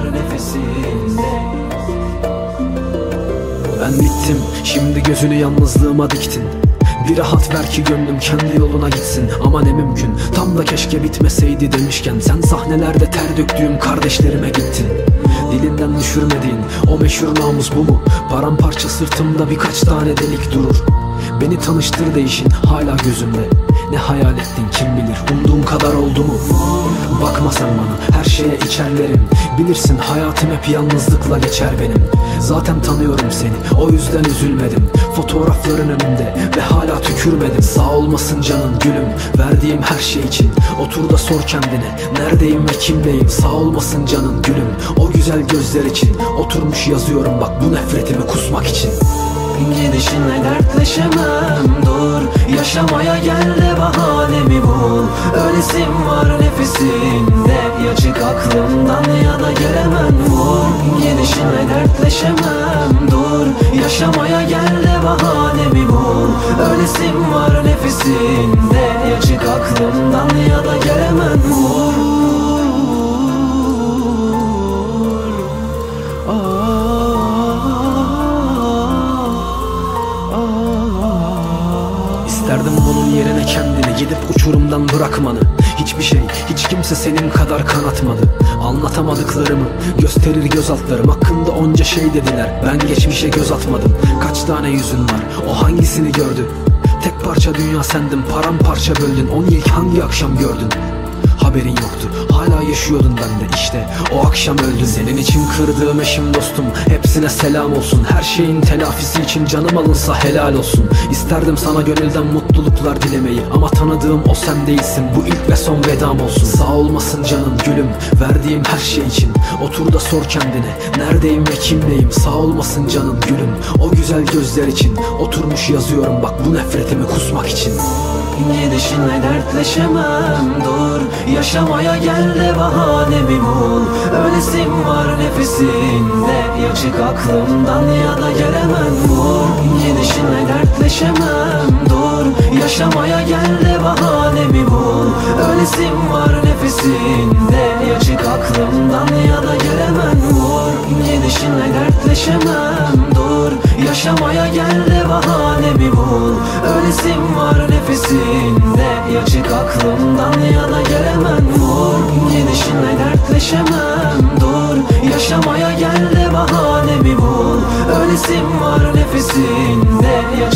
var nefesinde. Ben bittim, şimdi gözünü yalnızlığıma diktin. Bir rahat ver ki gönlüm kendi yoluna gitsin. Ama ne mümkün, tam da keşke bitmeseydi demişken sen sahnelerde ter döktüğüm kardeşlerime gittin. Dilinden düşürmediğin o meşhur namus bu mu? Paramparça sırtımda birkaç tane delik durur. Beni tanıştır değişin hala gözümde. Ne hayal ettin kim bilir, umduğum kadar oldu mu? Bakma sen bana, her şeye içerlerim. Bilirsin hayatım hep yalnızlıkla geçer benim. Zaten tanıyorum seni, o yüzden üzülmedim. Fotoğrafların önünde ve hala tükürmedim. Sağ olmasın canın gülüm, verdiğim her şey için. Otur da sor kendine, neredeyim ve kimdeyim. Sağ olmasın canın gülüm, o güzel gözler için. Oturmuş yazıyorum bak bu nefretimi kusmak için. Gidişinle dertleşemem, dur yaşamaya gel de bahanemi bul. Ölesim var nefesinde, ya çık aklımdan ya da gelemem vur. Gidişinle dertleşemem, dur yaşamaya gel de bahanemi bul. Ölesim var nefesinde, ya çık aklımdan ya da gelemem vur. İsterdim bunun yerine kendini gidip uçurumdan bırakmanı. Hiçbir şey, hiç kimse senin kadar kanatmadı. Anlatamadıklarımı gösterir göz altlarım. Hakkında onca şey dediler, ben geçmişe göz atmadım. Kaç tane yüzün var, o hangisini gördü? Tek parça dünya sendin, paramparça böldün. Onu ilk hangi akşam gördün? Haberin yoktu, hala yaşıyordun ben de işte o akşam öldün. Senin için kırdığım eşim dostum, hepsine selam olsun. Her şeyin telafisi için canım alınsa helal olsun. İsterdim sana gönülden mutluluklar dilemeyi, ama tanıdığım o sen değilsin, bu ilk ve son vedam olsun. Sağ olmasın canım gülüm, verdiğim her şey için. Otur da sor kendine, neredeyim ve kimdeyim. Sağ olmasın canım gülüm, o güzel gözler için. Oturmuş yazıyorum bak bu nefretimi kusmak için. Gidişinle dertleşemem, dur yaşamaya gel de bahanemi bul. Ölesim var nefesinde, ya çık aklımdan ya da gelemem vur. Gidişinle dertleşemem, dur yaşamaya gel de bahanemi bul. Ölesim var nefesinde, ya çık aklımdan ya da gelemem vur. Gidişinle dertleşemem, dur yaşamaya gel de bahanemi bul. Ölesim var nefesinde, ya çık aklımdan ya da gelemem vur. Gidişinle dertleşemem, dur yaşamaya gel de bahanemi bul. Ölesim var nefesinde, ya